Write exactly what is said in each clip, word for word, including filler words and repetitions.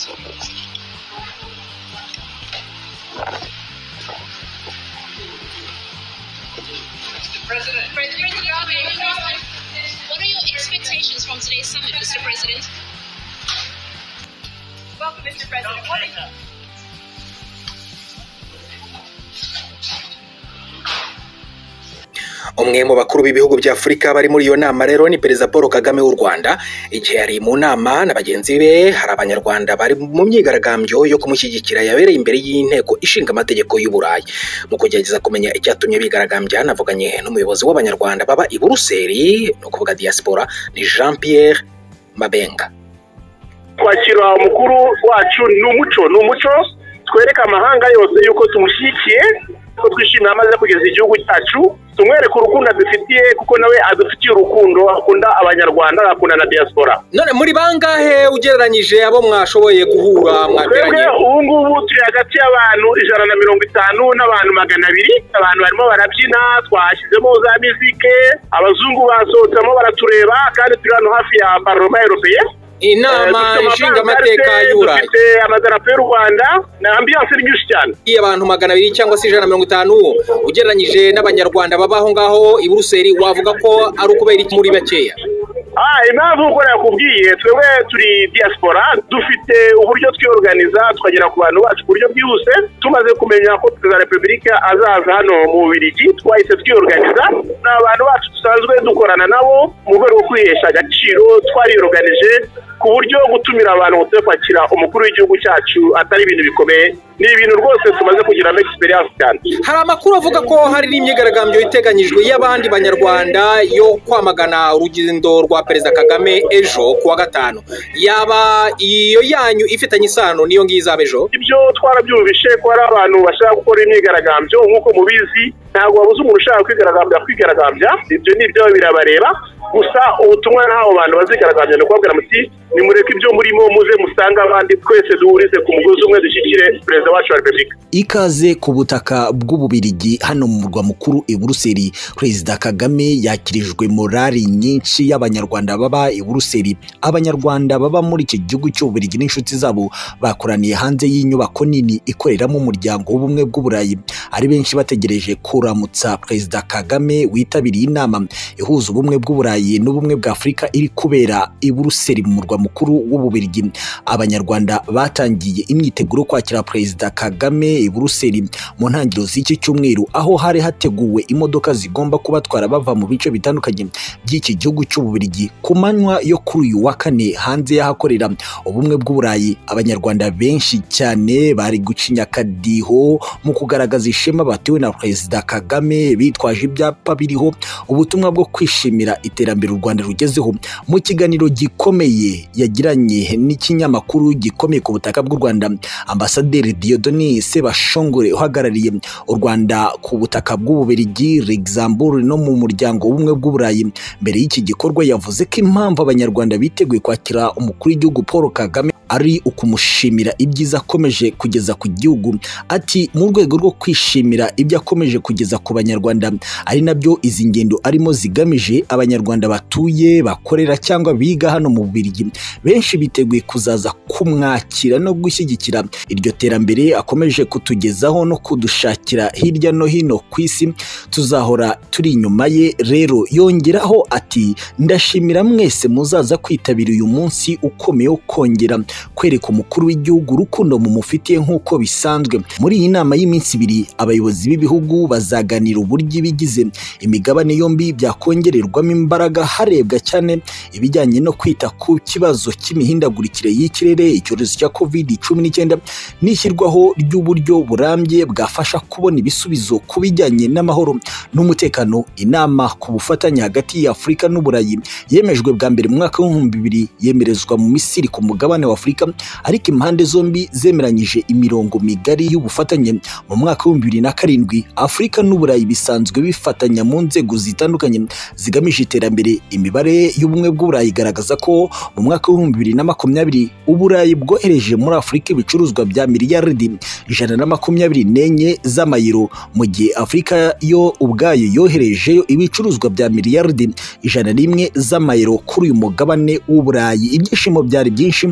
President. President Kagame, what are your expectations from today's summit, Mister President? Welcome, Mister President. What is umwe mu bakuru b'ibihugu bya Afurika bari muri iyo nama rero ni Perezida Paul Kagame w'u Rwanda. Igihe yari mu nama na bagenzi be, hari abanyarwanda bari mu myigarambyo yo kumushyigikira yabereye imbere y'inteko ishinga amategeko y'u Burayi. Mu kugerageza kumenya icyatumye bigaragambya, navuganye n'umuyobozi w'abanyarwanda baba i Buruseli, no kuvuga diaspora, ni Jean Pierre Mabenga. Kwakira umukuru wacu ni umuco ni umuco twereka amahanga yose yuko tumushyigikiye, ko twishimira amaze kugeza igihugu cyacu, tumwereka urukundo dufitiye kuko nawe adufitiye urukundo, akunda abanyarwanda, akunda na diaspora. None muri bangahe ugereranyije abo mwashoboye guhura mwateranye? Ubu ngubu turi hagati y'abantu ijana na mirongo itanu n'abantu magana abiri. Abantu barimo barabyina, twashyizemo za muzike, abazungu basohotsemo baratureba, kandi turi hano hafi ya Parlement Européen. Inama ishinga amateka y'Uburayi. Dufite amadarapo y'u Rwanda na ambiance nyinshi cyane. Abantu magana abiri cyangwa se ijana na mirongo itanu ugereranyije n'abanyarwanda babaho ngaho i Buruseli, wavuga ko ari ukubera iki muri bakeya? Ah, impamvu uko nakubwiye, twebwe turi diaspora, dufite uburyo twiorganiza twagera ku bantu bacu ku buryo bwihuse. Tumaze kumenya ko Perezida wa Repubulika azaza hano mu Bubiligi, twahise twiorganiza n'abantu bacu dusanzwe dukorana nabo mu rwego rwo kwihesha agaciro. Twariorganije ku buryo gutumira abantu ngo kwakira umukuru w'igihugu cyacu atari ibintu bikomeye, ni ibintu rwose tumaze kugira experience cyane. Hari amakuru avuga ko hari n'imyigarambyo iteganyijwe y'abandi banyarwanda yo kwamagana urugendo rwa Perezida Kagame ejo kuwa gatanu. Yaba iyo yanyu ifitanye isano niyo ngiyo izaba ejo? Ibyo twarabyumvishe ko hari abantu bashaka gukora imyigarambyo, nk'uko mubizi ntabwo wabuze umuntu ushaka kwigaragambya kwigaragambya, ibyo ni ibyo birabareba. Gusa ubutumwa n'abo bantu bazigaragambya no kubabwira muti nimureke ibyo murimo muze musanga abandi, twese duhurize ku mugozi umwe dushyigikire Perezida wacu wa Repubulika. Ikaze ku butaka bw'Ububiligi hano mu murwa mukuru i Buruseli. Perezida Kagame yakirijwe morali nyinshi y'abanyarwanda baba i Buruseli. Abanyarwanda baba muri iki gihugu cy'Ububiligi n'inshuti zabo bakoraniye hanze y'inyubako nini ikoreramo umuryango w'ubumwe bw'Uburayi, ari benshi bategereje kuramutsa Perezida Kagame witabiriye inama ihuza ubumwe bw'Uburayi n'ubumwe bwa Afurika iri kubera i Buruseli mu murwa mukuru w'Ububiligi. Abanyarwanda batangiye imyiteguro kwakira Perezida Kagame i Buruseli mu ntangiriro z'iki cyumweru, aho hari hateguwe imodoka zigomba kubatwara bava mu bice bitandukanye by'iki gihugu cy'Ububiligi. Ku manywa yo kuri uyu wa kane, hanze y'ahakorera ubumwe bw'Uburayi, abanyarwanda benshi cyane bari gucinya akadiho mu kugaragaza ishema batewe na Perezida Kagame, bitwaje ibyapa biriho ubutumwa bwo kwishimira iterambere u Rwanda rugezeho. Mu kiganiro gikomeye yagiranye n'ikinyamakuru gikomeye ku butaka bw'u Rwanda, Ambasaderi Dieudonné Sebashongore uhagarariye u Rwanda ku butaka bw'Ububiligi, Luxembourg no mu muryango w'ubumwe bw'Uburayi, mbere y'iki gikorwa yavuze ko impamvu abanyarwanda biteguye kwakira umukuru w'igihugu Paul Kagame ari ukumushimira ibyiza akomeje kugeza ku gihugu. Ati mu rwego rwo kwishimira ibyo akomeje kugeza ku banyarwanda, ari nabyo izi ngendo arimo zigamije. Abanyarwanda batuye, bakorera cyangwa biga hano mu Bubiligi benshi biteguye kuzaza kumwakira no gushyigikira iryo terambere akomeje kutugezaho no kudushakira hirya no hino ku isi. Tuzahora turi inyuma ye. Rero yongeraho ati ndashimira mwese muzaza kwitabira uyu munsi ukomeye wo kongera kwereka umukuru w'igihugu urukundo mumufitiye nk'uko bisanzwe. Muri iyi nama y'iminsi ibiri, abayobozi b'ibihugu bazaganira uburyo ibigize imigabane yombi byakongererwamo imbaraga, harebwa cyane ibijyanye no kwita ku kibazo cy'imihindagurikire y'ikirere, icyorezo cya covid cumi n'icyenda n'ishyirwaho ry'uburyo burambye bwafasha kubona ibisubizo ku bijyanye n'amahoro n'umutekano. Inama ku bufatanye hagati ya Afurika n'Uburayi yemejwe bwa mbere mu mwaka w'ibihumbi bibiri, yemerezwa mu Misiri ku mugabane wa Afurika, ariko impande zombi zemeranyije imirongo migari y'ubufatanye. Mu mwaka w'ibihumbi bibiri na karindwi, Afurika n'Uburayi bisanzwe bifatanya mu nzego zitandukanye zigamije iterambere. Imibare y'ubumwe bw'Uburayi igaragaza ko mu mwaka w'ibihumbi bibiri na makumyabiri Uburayi bwohereje muri Afurika ibicuruzwa bya miliyaridi ijana na makumyabiri n'enye z'amayero, mu gihe Afurika yo ubwayo yoherejeyo ibicuruzwa bya miliyaridi ijana n'imwe z'amayero kuri uyu mugabane w'Uburayi. Ibyishimo byari byinshi hano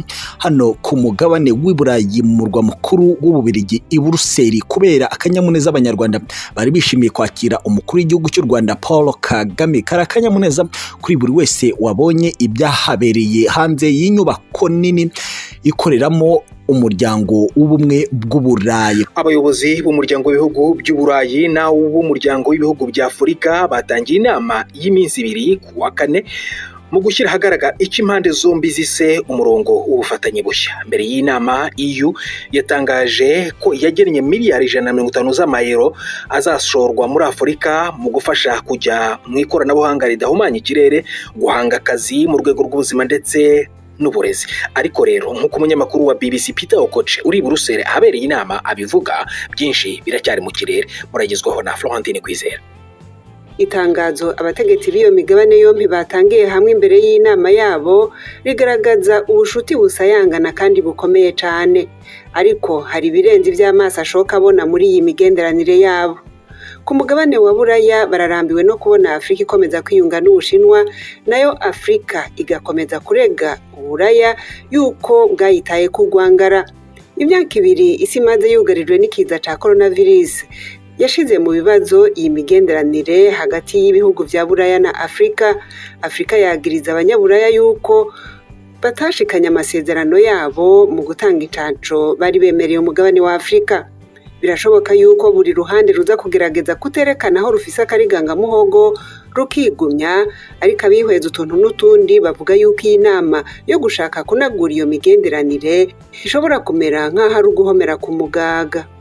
hano ku mugabane w'i Burayi mu murwa mukuru w'Ububiligi i Buruseli kubera akanyamuneza abanyarwanda bari bishimiye kwakira umukuru w'igihugu cy'u Rwanda Paul Kagame. Kari akanyamuneza kuri buri wese wabonye ibyahabereye hanze y'inyubako nini ikoreramo umuryango w'ubumwe bw'Uburayi. Abayobozi b'umuryango w'ibihugu by'Uburayi na w'umuryango w'ibihugu bya Afurika batangiye inama y'iminsi ibiri ku wa kane mu gushyira ahagaragara icyo impande zombi zise umurongo w'ubufatanye bushya. Mbere y'inama E U yatangaje ko yagennye miliyari ijana na mirongo itanu z'amayero azashorwa muri Afurika mu gufasha kujya mu ikoranabuhanga ridahumanya ikirere, guhanga akazi mu rwego rw'ubuzima ndetse n'uburezi. Ariko rero nk'uko umunyamakuru wa B B C Peter Okoche uri Buruseli ahabereye inama abivuga, byinshi biracyari mu kirere. Muragezweho na Florentine Kwizera. Itangazo abategetsi b'iyo migabane yombi batangiye hamwe imbere y'inama yabo rigaragaza ubushuti busayangana kandi bukomeye cyane, ariko hari birenze iby'amaso ashoka abona muri iyi migenderanire yabo. Ku mugabane wa Buraya bararambiwe no kubona Afrika ikomeza kwiyunga n'Ubushinwa, nayo Afrika igakomeza kurega Uburaya yuko bwayitaye ku Rwangara. Imyaka ibiri isi maze yugarijwe n'ikiza cya coronavirus yashize mu bibazo iyi migenderanire hagati y'ibihugu bya Buraya na Afrika. Afrika yagiriza abanyaburaya yuko batashikanye amasezerano yabo mu gutanga icanco bari bemereye umugabane wa Afrika. Birashoboka yuko buri ruhande ruza kugerageza kuterekana aho rufise akariganga muhogo rukigumya, ariko abihweza utuntu n'utundi bavuga yuko iyi nama yo gushaka kunagura iyo migenderanire ishobora kumera nk'aho ari uguhomera ku mugaga.